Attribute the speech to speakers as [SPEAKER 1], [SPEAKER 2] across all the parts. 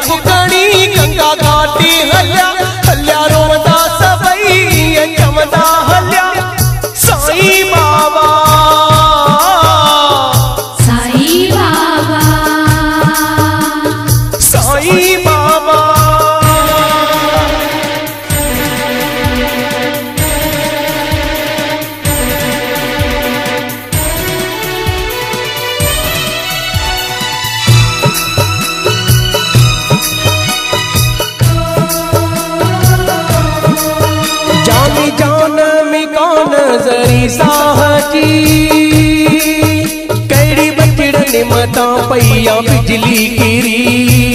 [SPEAKER 1] फुकणी गंगा घाटी हल्या हल्या रोवंदा सबई चवंदा हल्या साईं बाबा साईं बाबा साईं बाबा। जानी जान में कौन जरी साहजी कैड़ी बचड़न मता पैया बिजली गिरी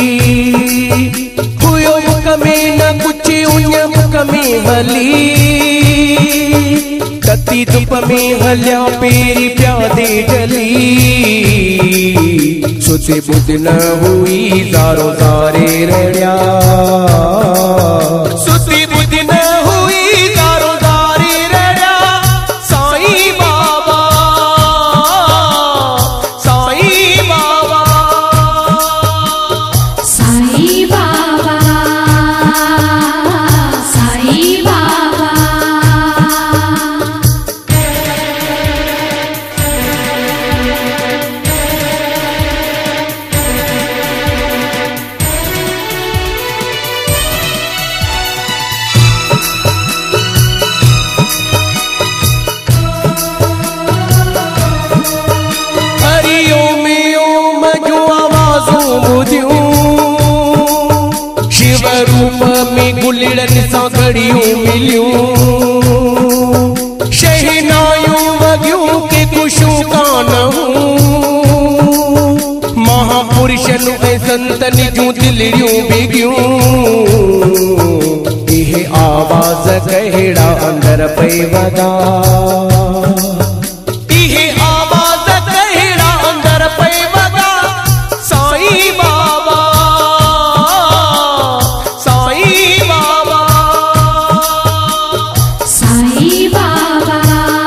[SPEAKER 1] हुयो मुख में न कुछ उन मुख में हली कती धुप में हल्या पेरी प्यादे जली सुते बुध न हुई दारो दारे रड़िया सुती बुध न हुई दारो दारे रड़िया साईं बाबा साईं बाबा साईं बाबा साईं बाबा। शिव रूप में गुलड़न सा घड़ियों मिलियूं शहनायूं वगियूं के खुशू कान महापुरुषन ऐं संतन जूं दिलड़ियों बिगियूं इहे आवाज कहिड़ा अंदर पे वदा इहे आवाज कहिड़ा अंदर पे वदा साईं बाबा साईं बाबा साईं बाबा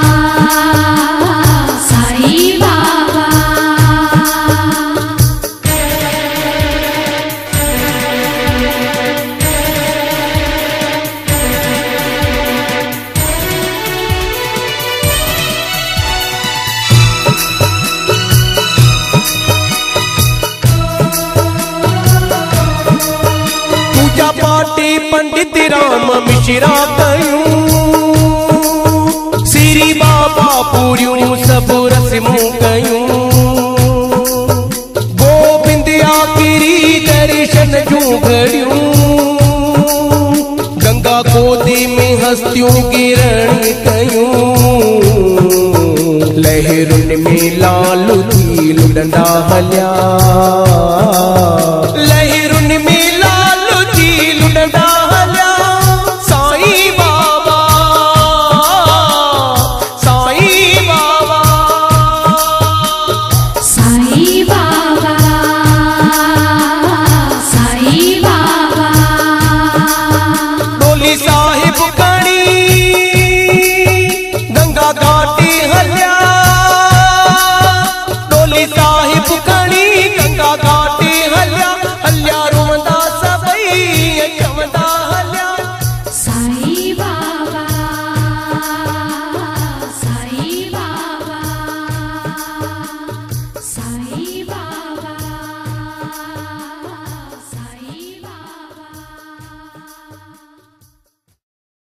[SPEAKER 1] साईं बाबा। पूजा पाटी पंडित राम मिश्रा कयूं श्री बाबा पूरियूं सब रस्मूं कयूं गोविंदिया गिरी दर्शन जूं घड़ियूं गंगा गोदी में हस्तियों गिरण कयूं लहरुन में लालू थी लुडंदा हल्या